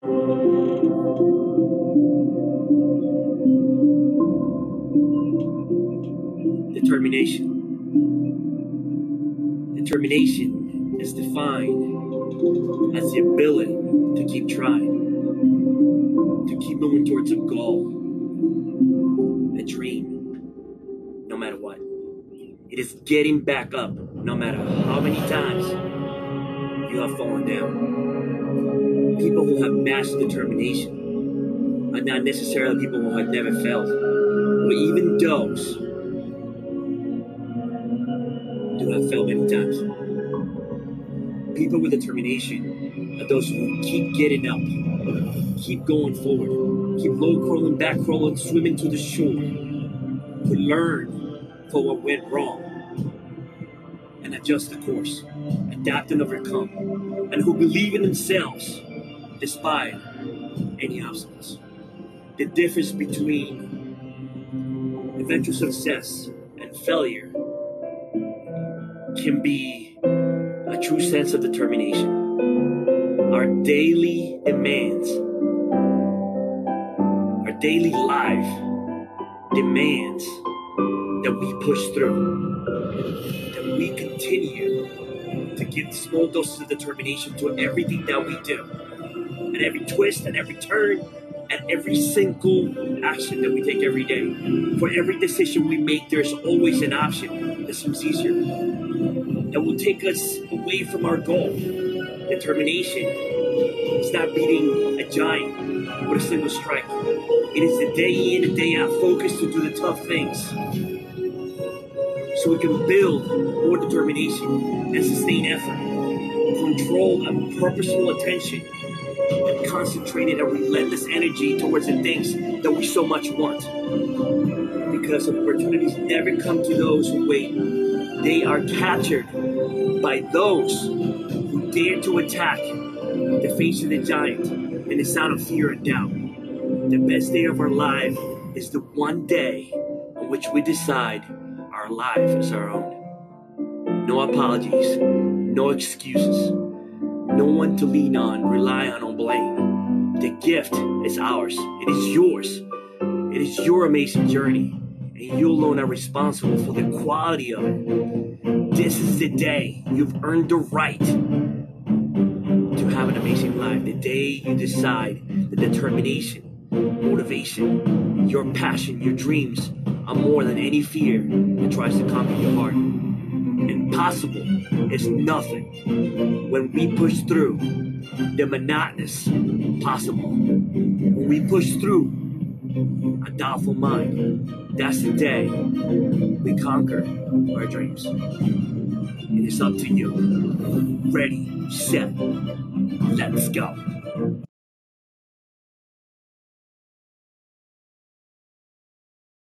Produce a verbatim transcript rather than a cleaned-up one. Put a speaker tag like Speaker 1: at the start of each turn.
Speaker 1: Determination. Determination is defined as the ability to keep trying, to keep moving towards a goal, a dream, no matter what. It is getting back up no matter how many times you have fallen down. People who have mastered determination are not necessarily people who have never failed, but even those do have failed many times. People with determination are those who keep getting up, keep going forward, keep low crawling, back crawling, swimming to the shore, who learn for what went wrong and adjust the course, adapt and overcome, and who believe in themselves despite any obstacles. The difference between eventual success and failure can be a true sense of determination. Our daily demands, our daily life demands that we push through, that we continue to give small doses of determination to everything that we do, and every twist and every turn and every single action that we take every day. For every decision we make, there's always an option that seems easier, that will take us away from our goal. Determination is not beating a giant with a single strike. It is the day in and day out focus to do the tough things, so we can build more determination and sustain effort, control and purposeful attention, and concentrated and relentless energy towards the things that we so much want. Because opportunities never come to those who wait. They are captured by those who dare to attack the face of the giant and the sound of fear and doubt. The best day of our life is the one day on which we decide our life is our own. No apologies, no excuses, no one to lean on, rely on, or blame. The gift is ours. It is yours. It is your amazing journey, and you alone are responsible for the quality of it. This is the day you've earned the right to have an amazing life. The day you decide that determination, motivation, your passion, your dreams are more than any fear that tries to conquer your heart. Impossible is nothing when we push through the monotonous possible. When we push through a doubtful mind, that's the day we conquer our dreams. It is up to you. Ready, set, let's go.